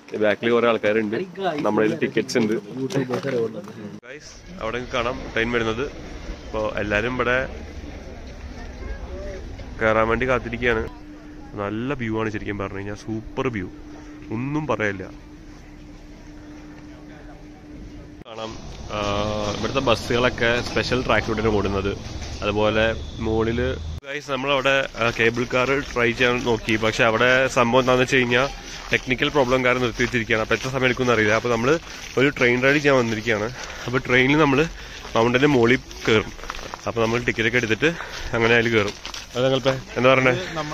ബാക്കിൽ കുറെ ആൾക്കാരുണ്ട്. നമ്മുടെ ടിക്കറ്റ്സ് ഉണ്ട്. അവിടെ കാണാം ട്രെയിൻ വരുന്നത്. അപ്പോൾ എല്ലാവരും ഇവിടെ കയറാൻ വേണ്ടി കാത്തിരിക്കുകയാണ്. നല്ല വ്യൂ ആണ് ശരിക്കും പറഞ്ഞു കഴിഞ്ഞാൽ. സൂപ്പർ വ്യൂ, ഒന്നും പറയില്ല. കാണാം ഇവിടുത്തെ ബസ്സുകളൊക്കെ സ്പെഷ്യൽ ട്രാക്കിലൂടെയാണ് ഓടുന്നത്. അതുപോലെ മുകളിൽ നമ്മളവിടെ കേബിൾ കാർ ട്രൈ ചെയ്യാൻ നോക്കി. പക്ഷെ അവിടെ സംഭവം എന്താണെന്ന് വെച്ച് കഴിഞ്ഞാൽ ടെക്നിക്കൽ പ്രോബ്ലം കാരണം നിർത്തി വെച്ചിരിക്കുകയാണ്. അപ്പോൾ എത്ര സമയം എടുക്കുമെന്ന് അറിയില്ല. അപ്പോൾ നമ്മൾ ഒരു ട്രെയിൻ റൈഡ് ചെയ്യാൻ വന്നിരിക്കുകയാണ്. അപ്പോൾ ട്രെയിനിൽ നമ്മൾ മൗണ്ടൻ്റെ മുകളിൽ കയറും. അപ്പോൾ നമ്മൾ ടിക്കറ്റൊക്കെ എടുത്തിട്ട് അങ്ങനെ അതിൽ കയറും. അത് ഞങ്ങളിപ്പോൾ എന്താ പറയണേ,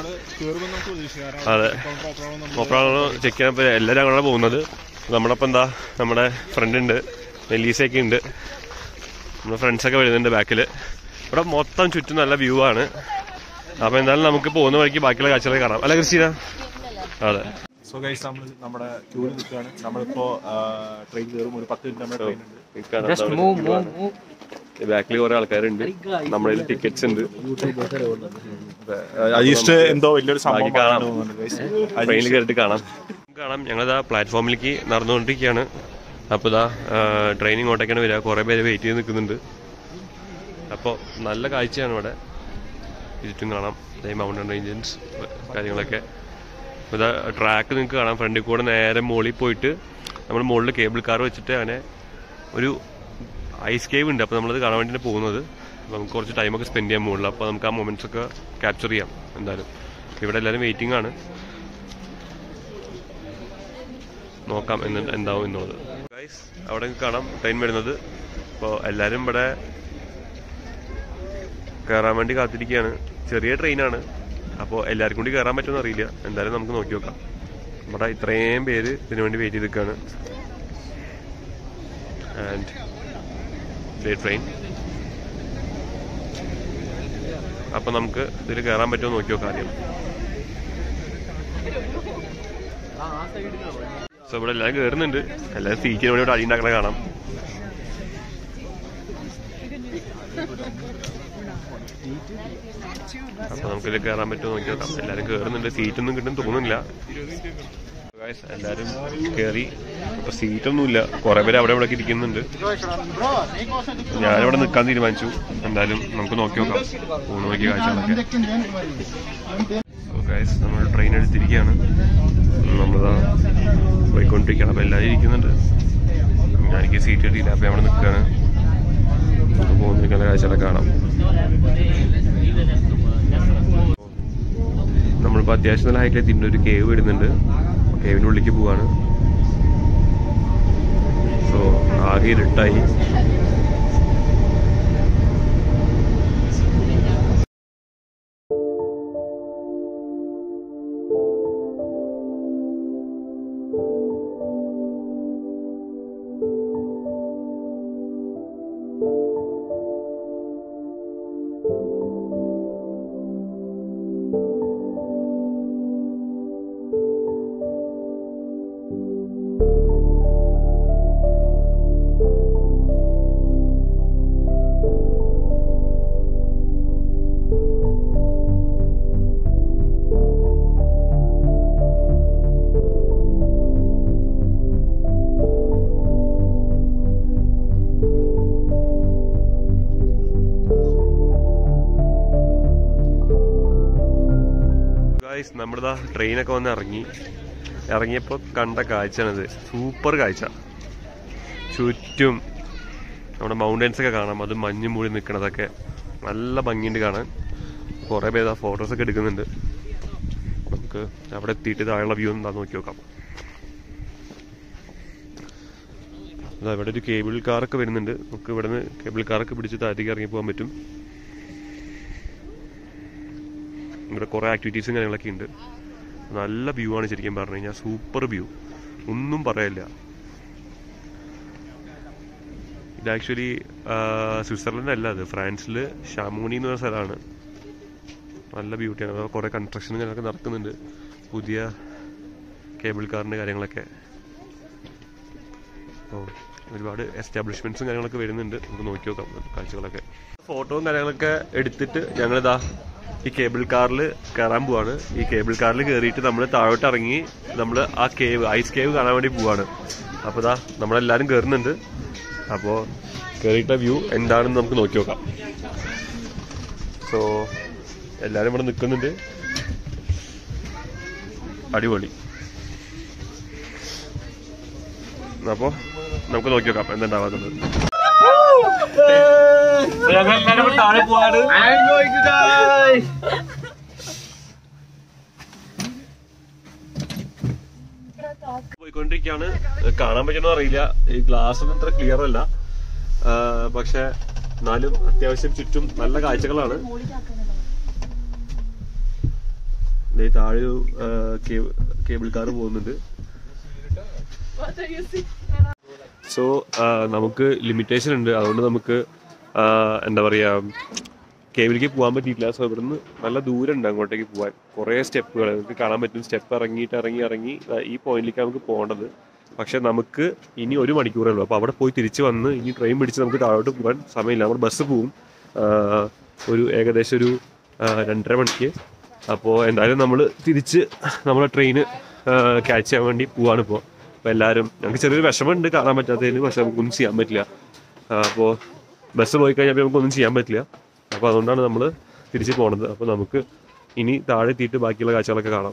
അതെ ഓപ്പറാണോ ചെക്ക് ചെയ്യാൻ. ഇപ്പോൾ എല്ലാവരും അങ്ങനെയാണ് പോകുന്നത്. നമ്മളപ്പോൾ എന്താ നമ്മുടെ ഫ്രണ്ട് ഉണ്ട്, നെല്ലീസയൊക്കെ ഉണ്ട്, നമ്മുടെ ഫ്രണ്ട്സൊക്കെ വരുന്നുണ്ട് ബാക്കിൽ. ഇവിടെ മൊത്തം ചുറ്റും നല്ല വ്യൂ ആണ്. അപ്പോൾ എന്തായാലും നമുക്ക് പോകുന്ന വഴിക്ക് ബാക്കിയുള്ള കാഴ്ചകളൊക്കെ കാണാം. അല്ല ക്രിസ്റ്റീന? അതെ. സോ ഗൈസ് നമ്മൾ നമ്മുടെ ക്യൂവിൽ നിൽക്കുകയാണ്. നമ്മളിപ്പോൾ ട്രെയിൻ കയറും. ഒരു 10 മിനിറ്റ് നമ്മുടെ ട്രെയിൻ ഉണ്ട്. ബാക്കിൽ കുറെ ആൾക്കാരുണ്ട്. നമ്മുടെ ടിക്കറ്റ്സ് ഉണ്ട്. അജീഷ് എന്തോ വലിയൊരു സംഭവം ട്രെയിനിൽ കയറിയിട്ട് കാണാം. ഞങ്ങളിതാ പ്ലാറ്റ്ഫോമിലേക്ക് നടന്നുകൊണ്ടിരിക്കുകയാണ്. അപ്പോൾ ഇതാ ട്രെയിൻ ഇങ്ങോട്ടേക്കാണ് വരിക. കുറേ പേര് വെയിറ്റ് ചെയ്ത് നിൽക്കുന്നുണ്ട്. അപ്പോൾ നല്ല കാഴ്ചയാണ് ഇവിടെ. ചുറ്റും കാണാം മൗണ്ടൻ റേഞ്ചസ് കാര്യങ്ങളൊക്കെ. അപ്പോൾ ഇതാ ട്രാക്ക് നിങ്ങൾക്ക് കാണാം. ഫ്രണ്ടിൽ കൂടെ നേരെ മുകളിൽ പോയിട്ട് നമ്മൾ മുകളിൽ കേബിൾ കാർ വെച്ചിട്ട് അങ്ങനെ ഒരു ഐസ് കേവ് ഉണ്ട്. അപ്പോൾ നമ്മളത് കാണാൻ വേണ്ടിയാണ് പോകുന്നത്. അപ്പോൾ നമുക്ക് കുറച്ച് ടൈമൊക്കെ സ്പെൻഡ് ചെയ്യാൻ മുകളിൽ. അപ്പോൾ നമുക്ക് ആ മൊമെൻറ്റ്സ് ഒക്കെ ക്യാപ്ചർ ചെയ്യാം എന്തായാലും. ഇവിടെ എല്ലാവരും വെയിറ്റിംഗ് ആണ്. നോക്കാം എന്താവും എന്നുള്ളത്. ഗൈസ് അവിടെ കാണാം ട്രെയിൻ വരുന്നത്. അപ്പോൾ എല്ലാവരും ഇവിടെ കയറാൻ വേണ്ടി കാത്തിരിക്കുകയാണ്. ചെറിയ ട്രെയിനാണ്. അപ്പോൾ എല്ലാവർക്കും കൂടി കയറാൻ പറ്റുമെന്ന് അറിയില്ല. എന്തായാലും നമുക്ക് നോക്കി നോക്കാം. ഇവിടെ ഇത്രയും പേര് ഇതിനു വേണ്ടി വെയിറ്റ് ചെയ്ത് നിൽക്കുകയാണ്. And train. അപ്പോൾ നമുക്ക് ഇതിൽ കയറാൻ പറ്റുമോ നോക്കി നോക്കാം ആദ്യം. സോ ഇവിടെ എല്ലാവരും കയറുന്നുണ്ട്. എല്ലാവരും സീറ്റിന് വേണ്ടി ഇവിടെ അടി ഉണ്ടാക്കണ കാണാം. അപ്പോൾ നമുക്കിതിൽ കയറാൻ പറ്റുമോ നോക്കി നോക്കാം. എല്ലാവരും കയറുന്നുണ്ട്. സീറ്റൊന്നും കിട്ടും തോന്നുന്നില്ല. എല്ലാവരും കയറി. അപ്പോൾ സീറ്റൊന്നുമില്ല. കുറേ പേര് അവിടെ ഇവിടെ ഇരിക്കുന്നുണ്ട്. ഞാനിവിടെ നിൽക്കാൻ തീരുമാനിച്ചു. എന്തായാലും നമുക്ക് നോക്കി നോക്കാം ഊണ് നോക്കിയ കാഴ്ചകളൊക്കെ. നമ്മൾ ട്രെയിൻ എടുത്തിരിക്കുകയാണ്. നമ്മളിതാ പോയിക്കൊണ്ടിരിക്കുകയാണ്. അപ്പോൾ എല്ലാവരും ഇരിക്കുന്നുണ്ട്. എനിക്ക് സീറ്റ് കിട്ടിയില്ല. അപ്പോൾ അവിടെ നിൽക്കുകയാണ്. പോകുന്നിരിക്കുന്ന കാഴ്ചകളൊക്കെ കാണാം. നമ്മളിപ്പോൾ അത്യാവശ്യം നല്ല ഹൈറ്റിലെത്തിയിട്ടുണ്ട്. ഒരു കേവ് വരുന്നുണ്ട്. കേവിൻ്റെ ഉള്ളിലേക്ക് പോവാണ്. സോ ആകെ ഇരുട്ടായി. നമ്മളിതാ ട്രെയിനൊക്കെ വന്ന് ഇറങ്ങിയപ്പോൾ കണ്ട കാഴ്ചയാണിത്. സൂപ്പർ കാഴ്ച. ചുറ്റും നമ്മുടെ മൗണ്ടൻസൊക്കെ കാണാം. അത് മഞ്ഞ് മൂടി നിൽക്കണതൊക്കെ നല്ല ഭംഗിയുണ്ട് കാണാൻ. കുറേ പേര് ഫോട്ടോസൊക്കെ എടുക്കുന്നുണ്ട്. നമുക്ക് അവിടെ എത്തിയിട്ട് താഴെയുള്ള വ്യൂ എന്താ നോക്കി നോക്കാം. അതാ ഇവിടെ ഒരു കേബിൾ കാറൊക്കെ വരുന്നുണ്ട്. നമുക്ക് ഇവിടെ നിന്ന് കേബിൾ കാറൊക്കെ പിടിച്ച് താഴത്തേക്ക് ഇറങ്ങി പോകാൻ പറ്റും. ഇവിടെ കുറേ ആക്ടിവിറ്റീസും കാര്യങ്ങളൊക്കെ ഉണ്ട്. നല്ല വ്യൂ ആണ് ശരിക്കും പറഞ്ഞു കഴിഞ്ഞാൽ. സൂപ്പർ വ്യൂ, ഒന്നും പറയില്ല. ഇത് ആക്ച്വലി സ്വിറ്റ്സർലൻഡ് അല്ല, അത് ഫ്രാൻസിൽ ഷാമോണി എന്ന് പറഞ്ഞ സ്ഥലമാണ്. നല്ല ബ്യൂട്ടിയാണ്. കുറേ കൺസ്ട്രക്ഷനും കാര്യങ്ങളൊക്കെ നടക്കുന്നുണ്ട്. പുതിയ കേബിൾ കാറിൻ്റെ കാര്യങ്ങളൊക്കെ. അപ്പോൾ ഒരുപാട് എസ്റ്റാബ്ലിഷ്മെൻറ്റ്സും കാര്യങ്ങളൊക്കെ വരുന്നുണ്ട്. നമുക്ക് നോക്കി നോക്കാം കാഴ്ചകളൊക്കെ. ഫോട്ടോയും കാര്യങ്ങളൊക്കെ എടുത്തിട്ട് ഞങ്ങളിതാ ഈ കേബിൾ കാറിൽ കയറാൻ പോവാണ്. ഈ കേബിൾ കാറിൽ കയറിയിട്ട് നമ്മൾ താഴോട്ട് ഇറങ്ങി നമ്മൾ ആ കേവ്, ഐസ് കേവ് കാണാൻ വേണ്ടി പോവാണ്. അപ്പോൾ ഇതാ നമ്മളെല്ലാവരും കയറുന്നുണ്ട്. അപ്പോൾ കയറിയിട്ട വ്യൂ എന്താണെന്ന് നമുക്ക് നോക്കി നോക്കാം. സോ എല്ലാവരും ഇവിടെ നിൽക്കുന്നുണ്ട്. അടിപൊളി. അപ്പോൾ നമുക്ക് നോക്കി നോക്കാം എന്തുണ്ടാവാന്നുള്ളത്. താഴെ പോവാണ്. പോയിക്കൊണ്ടിരിക്കുകയാണ്. കാണാൻ പറ്റണോ അറിയില്ല, ഈ ഗ്ലാസ് ഒന്നും ഇത്ര ക്ലിയർ അല്ല. പക്ഷെ എന്നാലും അത്യാവശ്യം ചുറ്റും നല്ല കാഴ്ചകളാണ്. താഴെ കേബിൾ കാർ പോകുന്നുണ്ട്. സോ നമുക്ക് ലിമിറ്റേഷൻ ഉണ്ട്. അതുകൊണ്ട് നമുക്ക് എന്താ പറയുക, കേബിളിലേക്ക് പോകാൻ പറ്റിയിട്ടില്ല. സോ ഇവിടുന്ന് നല്ല ദൂരം ഉണ്ട് അങ്ങോട്ടേക്ക് പോകാൻ. കുറേ സ്റ്റെപ്പുകൾ നമുക്ക് കാണാൻ പറ്റും. സ്റ്റെപ്പ് ഇറങ്ങി ഈ പോയിന്റിലേക്ക് നമുക്ക് പോകേണ്ടത്. പക്ഷെ നമുക്ക് ഇനി 1 മണിക്കൂറേ ഉള്ളൂ. അപ്പോൾ അവിടെ പോയി തിരിച്ച് വന്ന് ഇനി ട്രെയിൻ പിടിച്ച് നമുക്ക് താഴോട്ട് പോകാൻ സമയമില്ല. നമ്മൾ ബസ് പോവും ഏകദേശം ഒരു 2.5 മണിക്ക്. അപ്പോൾ എന്തായാലും നമ്മൾ തിരിച്ച് നമ്മളെ ട്രെയിന് ക്യാച്ച് ചെയ്യാൻ വേണ്ടി പോവാണ് ഇപ്പോൾ. അപ്പോൾ എല്ലാവരും, ഞങ്ങൾക്ക് ചെറിയൊരു വിഷമമുണ്ട് കാണാൻ പറ്റാത്തതിന്, പക്ഷെ നമുക്കൊന്നും ചെയ്യാൻ പറ്റില്ല. അപ്പോൾ ബസ് പോയി കഴിഞ്ഞാൽ നമുക്കൊന്നും ചെയ്യാൻ പറ്റില്ല. അപ്പോൾ അതുകൊണ്ടാണ് നമ്മൾ തിരിച്ച് പോണത്. അപ്പോൾ നമുക്ക് ഇനി താഴെ എത്തിയിട്ട് ബാക്കിയുള്ള കാഴ്ചകളൊക്കെ കാണാം.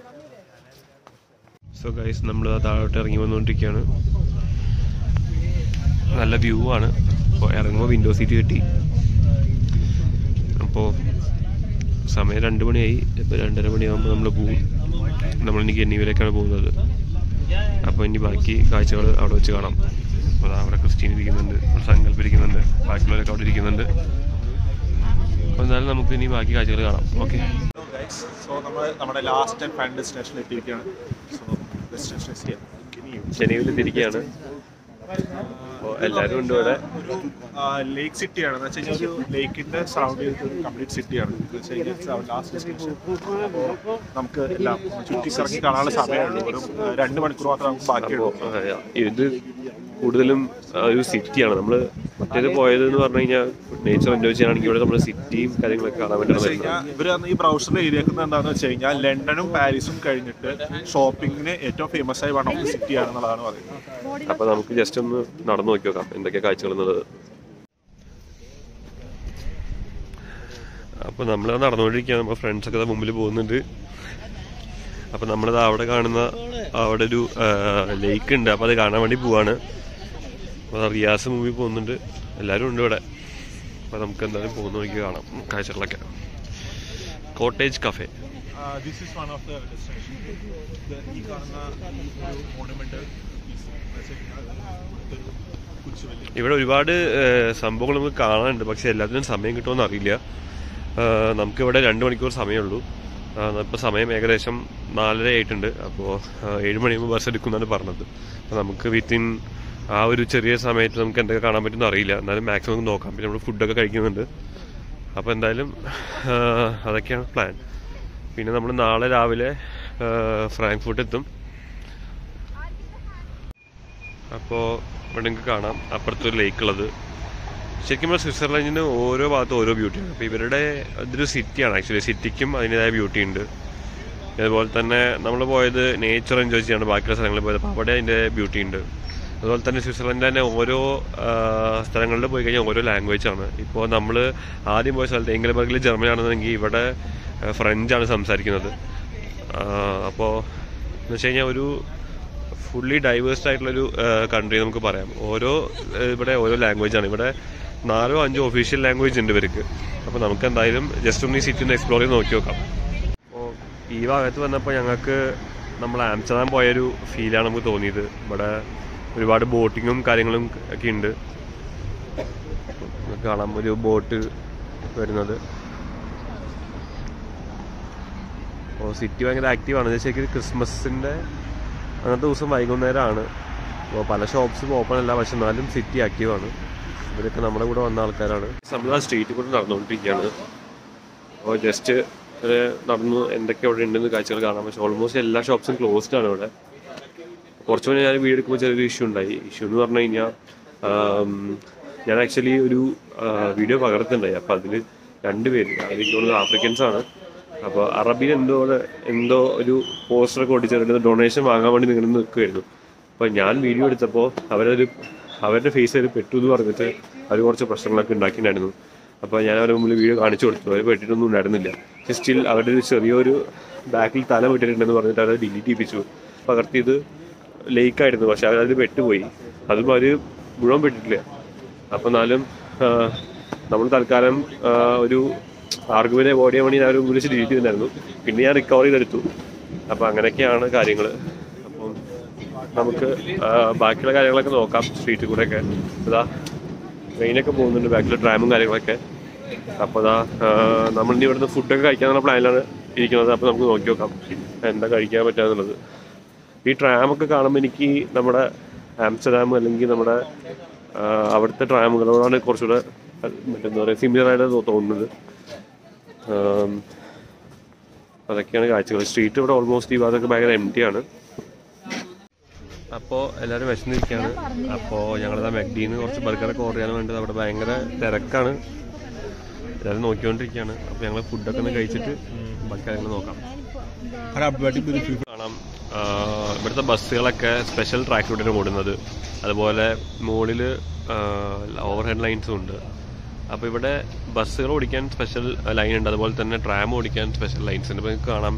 സോ ഗൈസ്, നമ്മൾ താഴോട്ട് ഇറങ്ങി വന്നുകൊണ്ടിരിക്കുകയാണ്. നല്ല വ്യൂ ആണ്. അപ്പോൾ ഇറങ്ങുമ്പോൾ വിൻഡോ സീറ്റ് കിട്ടി. അപ്പോൾ സമയം 2 മണിയായി. ഇപ്പോൾ 2:30 മണിയാകുമ്പോൾ നമ്മൾ പോവും. നമ്മളിനി ഗന്നീവിലേക്കാണ് പോകുന്നത്. അപ്പോൾ ഇനി ബാക്കി കാഴ്ചകൾ അവിടെ വെച്ച് കാണാം. അപ്പോൾ അവിടെ ക്രിസ്റ്റീൻ ഇരിക്കുന്നുണ്ട്, സങ്കല്പം ഇരിക്കുന്നുണ്ട്, ബാക്കിയുള്ളവരൊക്കെ അവിടെ ഇരിക്കുന്നുണ്ട്. അപ്പോൾ എന്തായാലും നമുക്ക് ഇനി ബാക്കി കാഴ്ചകൾ കാണാം. ഓക്കെ. സോ നമ്മൾ നമ്മുടെ ലാസ്റ്റ് ആൻഡ് ഫൈനൽ ഡെസ്റ്റിനേഷനിൽ എത്തിയിരിക്കുകയാണ്. സോ ജനീവിലെത്തിയിരിക്കുകയാണ്. അപ്പോൾ എല്ലാവരും ഉണ്ട് ഇവിടെ. ഒരു ലേക്ക് സിറ്റിയാണ്. എന്ന് വെച്ച് കഴിഞ്ഞാൽ ഒരു ലേക്കിന്റെ സറൗണ്ട് ചെയ്തിട്ട് കംപ്ലീറ്റ് സിറ്റിയാണ്. Last destination. അപ്പോൾ നമുക്ക് എല്ലാം ചുറ്റിക്കറങ്ങി കാണാനുള്ള സമയമുള്ളൂ. ഒരു 2 മണിക്കൂർ മാത്രമേ നമുക്ക് ബാക്കിയുള്ളൂ. ഇത് കൂടുതലും ഒരു സിറ്റിയാണ്. നമ്മൾ മറ്റേത് പോയത് എന്ന് പറഞ്ഞു കഴിഞ്ഞാൽ നേച്ചർ എൻജോയ് ചെയ്യാനാണെങ്കിൽ ഇവിടെ നമ്മൾ സിറ്റിയും കാര്യങ്ങളൊക്കെ കാണാൻ പറ്റുന്നത്. ഇവർ ഈ ബ്രൗസറിൽ എഴുതിയേക്കുന്നത് എന്താണെന്ന് വെച്ച് കഴിഞ്ഞാൽ ലണ്ടനും പാരീസും കഴിഞ്ഞിട്ട് ഷോപ്പിങ്ങിന് ഏറ്റവും ഫേമസ് ആയി വൺ ഓഫ് ദി സിറ്റി ആണെന്നുള്ളതാണ് പറയുന്നത്. അപ്പോൾ നമുക്ക് ജസ്റ്റ് ഒന്ന് നടന്നു നോക്കി നോക്കാം എന്തൊക്കെ കാഴ്ചകൾ എന്നുള്ളത്. അപ്പോൾ നമ്മൾ നടന്നുകൊണ്ടിരിക്കുകയാണ്. നമ്മുടെ ഫ്രണ്ട്സൊക്കെ മുമ്പിൽ പോകുന്നുണ്ട്. അപ്പോൾ നമ്മളിത് അവിടെ കാണുന്ന അവിടെ ഒരു ലേക്ക് ഉണ്ട്. അപ്പോൾ അത് കാണാൻ വേണ്ടി പോവാണ്. അപ്പോൾ റിയാസ് മൂവി പോകുന്നുണ്ട്. എല്ലാവരും ഉണ്ട് ഇവിടെ. അപ്പോൾ നമുക്ക് എന്തായാലും പോകുന്ന വഴിക്ക് കാണാം കാഴ്ചകളൊക്കെ. Cottage cafe. ഇവിടെ ഒരുപാട് സംഭവങ്ങൾ നമുക്ക് കാണാനുണ്ട്. പക്ഷെ എല്ലാത്തിനും സമയം കിട്ടുമെന്ന് അറിയില്ല. നമുക്കിവിടെ 2 മണിക്കൂർ സമയമുള്ളൂ. ഇപ്പോൾ സമയം ഏകദേശം 4:30 ആയിട്ടുണ്ട്. അപ്പോൾ 7 മണിയാകുമ്പോൾ ബസ് എടുക്കുമെന്നാണ് പറഞ്ഞത്. അപ്പോൾ നമുക്ക് വിത്തിൻ ആ ഒരു ചെറിയ സമയത്ത് നമുക്ക് എന്തൊക്കെ കാണാൻ പറ്റുമെന്ന് അറിയില്ല. എന്നാലും മാക്സിമം നമുക്ക് നോക്കാം. പിന്നെ നമ്മൾ ഫുഡൊക്കെ കഴിക്കുന്നുണ്ട്. അപ്പോൾ എന്തായാലും അതൊക്കെയാണ് പ്ലാൻ. പിന്നെ നമ്മൾ നാളെ രാവിലെ ഫ്രാങ്ക്ഫർട്ട് എത്തും. അപ്പോൾ ഇവിടെ നിങ്ങൾക്ക് കാണാം അപ്പുറത്തൊരു ലേക്ക് ഉള്ളത്. ശരിക്കും നമ്മൾ സ്വിറ്റ്സർലൻഡിന് ഓരോ ഭാഗത്തും ഓരോ ബ്യൂട്ടിയാണ്. അപ്പോൾ ഇവരുടെ ഇതൊരു സിറ്റിയാണ്. ആക്ച്വലി സിറ്റിക്കും അതിൻ്റെതായ ബ്യൂട്ടി ഉണ്ട്. അതുപോലെ തന്നെ നമ്മൾ പോയത് നേച്ചർ എൻജോയ് ചെയ്യാണ്. ബാക്കിയുള്ള സ്ഥലങ്ങളിൽ പോയത്. അപ്പോൾ അവിടെ അതിൻ്റെ ബ്യൂട്ടി ഉണ്ട്. അതുപോലെ തന്നെ സ്വിറ്റ്സർലൻഡിൽ തന്നെ ഓരോ സ്ഥലങ്ങളിൽ പോയി കഴിഞ്ഞാൽ ഓരോ ലാംഗ്വേജാണ്. ഇപ്പോൾ നമ്മൾ ആദ്യം പോയ സ്ഥലത്ത് എങ്കിലബർഗിൽ ജർമ്മനി ആണെന്നുണ്ടെങ്കിൽ ഇവിടെ ഫ്രഞ്ചാണ് സംസാരിക്കുന്നത്. അപ്പോൾ എന്ന് വെച്ച് കഴിഞ്ഞാൽ ഒരു ഫുള്ളി ഡൈവേഴ്സ്ഡ് ആയിട്ടുള്ളൊരു കൺട്രി നമുക്ക് പറയാം. ഇവിടെ ഓരോ ലാംഗ്വേജാണ്. ഇവിടെ 4 or 5 ഒഫീഷ്യൽ ലാംഗ്വേജ് ഉണ്ട് ഇവർക്ക്. അപ്പോൾ നമുക്ക് എന്തായാലും ജസ്റ്റ് ഒന്ന് ഈ സിറ്റി ഒന്ന് എക്സ്പ്ലോർ ചെയ്ത് നോക്കി നോക്കാം. അപ്പോൾ ഈ ഭാഗത്ത് വന്നപ്പോൾ ഞങ്ങൾക്ക് നമ്മൾ ആംസ്റ്റർഡാം പോയൊരു ഫീലാണ് നമുക്ക് തോന്നിയത്. ഇവിടെ ഒരുപാട് ബോട്ടിങ്ങും കാര്യങ്ങളും ഒക്കെ ഉണ്ട്. കാണാം ഒരു ബോട്ട് വരുന്നത്. അപ്പോൾ സിറ്റി ഭയങ്കര ആക്റ്റീവാണ്. ശരിക്കും ക്രിസ്മസിൻ്റെ അന്നത്തെ ദിവസം വൈകുന്നേരമാണ്. അപ്പോൾ പല ഷോപ്സും ഓപ്പൺ അല്ല, പക്ഷെ എന്നാലും സിറ്റി ആക്റ്റീവാണ്. ഇവരൊക്കെ നമ്മുടെ കൂടെ വന്ന ആൾക്കാരാണ്. നമ്മൾ ആ സ്ട്രീറ്റിൽ കൂടെ നടന്നുകൊണ്ടിരിക്കുകയാണ്. അപ്പോൾ ജസ്റ്റ് നടന്നു എന്തൊക്കെ അവിടെ ഉണ്ടെന്ന് കാഴ്ചകൾ കാണാം. പക്ഷേ ഓൾമോസ്റ്റ് എല്ലാ ഷോപ്സും ക്ലോസ്ഡ് ആണ് ഇവിടെ. കുറച്ച് മുന്നേ ഞാൻ വീഡിയോ എടുക്കുമ്പോൾ ചെറിയൊരു ഇഷ്യൂ ഉണ്ടായി. ഇഷ്യൂ എന്ന് പറഞ്ഞു കഴിഞ്ഞാൽ ഞാൻ ആക്ച്വലി ഒരു വീഡിയോ പകർത്തുണ്ടായി. അപ്പോൾ അതിൽ രണ്ടുപേര്, എനിക്ക് തോന്നുന്നത് ആഫ്രിക്കൻസാണ്. അപ്പോൾ അറബിയിൽ എന്തോ ഒരു പോസ്റ്ററൊക്കെ ഒട്ടിച്ചിട്ട് ഡൊണേഷൻ വാങ്ങാൻ വേണ്ടി നിങ്ങൾ നിൽക്കുമായിരുന്നു. അപ്പോൾ ഞാൻ വീഡിയോ എടുത്തപ്പോൾ അവരുടെ ഫേസിൽ പെട്ടു എന്ന് പറഞ്ഞിട്ട് അവർ കുറച്ച് പ്രശ്നങ്ങളൊക്കെ ഉണ്ടാക്കിയിട്ടുണ്ടായിരുന്നു. അപ്പോൾ ഞാൻ അവരുടെ മുമ്പിൽ വീഡിയോ കാണിച്ചു കൊടുത്തു. അവർ പെട്ടിട്ടൊന്നും ഉണ്ടായിരുന്നില്ല. സ്റ്റിൽ അവരുടെ ഒരു ചെറിയൊരു ബാക്കിൽ തല പെട്ടിട്ടുണ്ടെന്ന് പറഞ്ഞിട്ട് അവർ ഡിലീറ്റ് ചെയ്യിപ്പിച്ചു. പകർത്തിയത് ലേക്കായിരുന്നു, പക്ഷെ അവരതിൽ പെട്ടുപോയി. അതും അവർ മുഴുവൻ പെട്ടിട്ടില്ല. അപ്പോൾ എന്നാലും നമ്മൾ തൽക്കാലം ഒരു ആർഗ്യുമെന്റ് അവോയ്ഡ് ചെയ്യാൻ വേണ്ടി ഞാൻ ഒരു വിളിച്ച് ഡിലീറ്റ് ചെയ്തിട്ടുണ്ടായിരുന്നു. പിന്നെ ഞാൻ റിക്കവർ ചെയ്തെടുത്തു. അപ്പോൾ അങ്ങനെയൊക്കെയാണ് കാര്യങ്ങൾ. അപ്പം നമുക്ക് ബാക്കിയുള്ള കാര്യങ്ങളൊക്കെ നോക്കാം. സ്ട്രീറ്റിൽ കൂടെയൊക്കെ ഇതാ ട്രെയിനൊക്കെ പോകുന്നുണ്ട്, ബാക്കിലെ ട്രാമും കാര്യങ്ങളൊക്കെ. അപ്പോൾ ഇതാ നമ്മളിനി ഇവിടുന്ന് ഫുഡൊക്കെ കഴിക്കാനുള്ള പ്ലാനിലാണ് ഇരിക്കുന്നത്. അപ്പോൾ നമുക്ക് നോക്കി നോക്കാം എന്താ കഴിക്കാൻ പറ്റുക. ഈ ട്രാമൊക്കെ കാണുമ്പോൾ എനിക്ക് നമ്മുടെ ആംസ്റ്റർഡാം അല്ലെങ്കിൽ നമ്മുടെ അവിടുത്തെ ട്രാമുകളോടാണ് കുറച്ചുകൂടെ എന്താ പറയുക സിമിലറായിട്ട് തോന്നുന്നത്. അതൊക്കെയാണ് കാഴ്ചകൾ. സ്ട്രീറ്റ് ഇവിടെ ഓൾമോസ്റ്റ് ഈ ഭാഗത്തൊക്കെ ഭയങ്കര എംറ്റിയാണ്. അപ്പോൾ എല്ലാവരും വിശന്നിരിക്കുകയാണ്. അപ്പോൾ ഞങ്ങളിതാ മെക്ഡീന്ന് കുറച്ച് ബർഗറൊക്കെ ഓർഡർ ചെയ്യാൻ വേണ്ടത് അവിടെ ഭയങ്കര തിരക്കാണ്. എല്ലാവരും നോക്കിക്കൊണ്ടിരിക്കുകയാണ്. അപ്പോൾ ഞങ്ങൾ ഫുഡൊക്കെ ഒന്ന് കഴിച്ചിട്ട് ബാക്കി കാര്യങ്ങൾ നോക്കാം. കാണാം ഇവിടുത്തെ ബസ്സുകളൊക്കെ സ്പെഷ്യൽ ട്രാക്കിലൂടെയാണ് ഓടുന്നത്. അതുപോലെ മുകളിൽ ഓവർ ഹെഡ് ലൈൻസും ഉണ്ട്. അപ്പോൾ ഇവിടെ ബസ്സുകൾ ഓടിക്കാൻ സ്പെഷ്യൽ ലൈൻ ഉണ്ട്, അതുപോലെ തന്നെ ട്രാം ഓടിക്കാൻ സ്പെഷ്യൽ ലൈൻസ് ഉണ്ട്. അപ്പോൾ നിങ്ങൾക്ക് കാണാം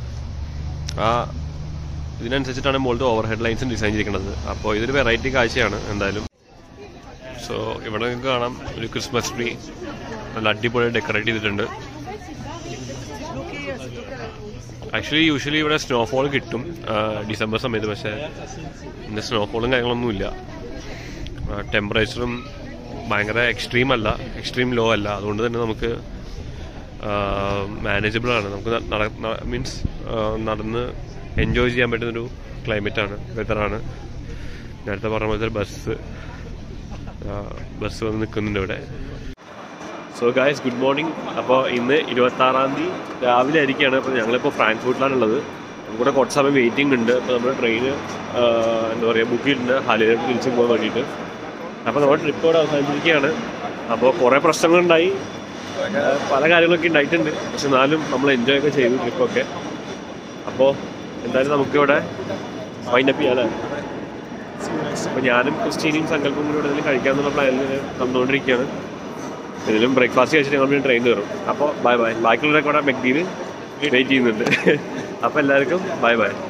ഇതിനനുസരിച്ചിട്ടാണ് മുകളിലത്തെ ഓവർ ഹെഡ് ലൈൻസും ഡിസൈൻ ചെയ്തിരിക്കുന്നത്. അപ്പോൾ ഇതൊരു വെറൈറ്റി കാഴ്ചയാണ് എന്തായാലും. സോ ഇവിടെ നിങ്ങൾക്ക് കാണാം ഒരു ക്രിസ്മസ് ട്രീ നല്ല അടിപൊളി ഡെക്കറേറ്റ് ചെയ്തിട്ടുണ്ട്. യൂഷ്വലി ഇവിടെ സ്നോഫോൾ കിട്ടും ഡിസംബർ സമയത്ത്, പക്ഷേ ഇന്ന് സ്നോഫോളും കാര്യങ്ങളൊന്നുമില്ല. ടെമ്പറേച്ചറും ഭയങ്കര എക്സ്ട്രീം ലോ അല്ല. അതുകൊണ്ട് തന്നെ നമുക്ക് മാനേജബിളാണ്. നമുക്ക് മീൻസ് നടന്ന് എൻജോയ് ചെയ്യാൻ പറ്റുന്നൊരു ക്ലൈമറ്റാണ്, വെതറാണ്. നേരത്തെ പറഞ്ഞ പോലത്തെ ബസ് വന്ന് നിൽക്കുന്നുണ്ട് ഇവിടെ. So guys, good morning. അപ്പോൾ ഇന്ന് 26-ാം തീയതി രാവിലെ ആയിരിക്കുകയാണ്. അപ്പോൾ ഞങ്ങളിപ്പോൾ ഫ്രാങ്ക്ഫർട്ടിലാണുള്ളത്. നമുക്കിവിടെ കുറച്ച് സമയം വെയിറ്റിംഗ് ഉണ്ട്. അപ്പോൾ നമ്മുടെ ട്രെയിന് എന്താ പറയുക ബുക്ക് ചെയ്തിട്ടുണ്ട് ഹാലിലേക്ക് തിരിച്ചു പോകാൻ വേണ്ടിയിട്ട്. അപ്പോൾ നമ്മുടെ ട്രിപ്പ് ഇവിടെ അവസാനിച്ചിരിക്കുകയാണ്. അപ്പോൾ കുറേ പ്രശ്നങ്ങളുണ്ടായി, പല കാര്യങ്ങളൊക്കെ ഉണ്ടായിട്ടുണ്ട്. പക്ഷെ എന്നാലും നമ്മൾ എൻജോയ് ഒക്കെ ചെയ്തു ട്രിപ്പൊക്കെ. അപ്പോൾ എന്തായാലും നമുക്കിവിടെ വൈൻഡപ്പ് ചെയ്യാൻ. അപ്പോൾ ഞാനും ക്രിസ്റ്റീനയും സങ്കല്പം കൂടി ഇവിടെ കഴിക്കാമെന്നുള്ള പ്ലാനിൽ നടന്നുകൊണ്ടിരിക്കുകയാണ്. ഇതിലും ബ്രേക്ക്ഫാസ്റ്റ് കഴിച്ചിട്ട് ഞങ്ങൾ ട്രെയിൻ കയറും. അപ്പോൾ ബൈ ബൈ. ബാക്കിയുള്ളവരൊക്കെ ഇവിടെ മെക്ഡീന് വെയിറ്റ് ചെയ്യുന്നുണ്ട്. അപ്പോൾ എല്ലാവർക്കും ബൈ ബൈ.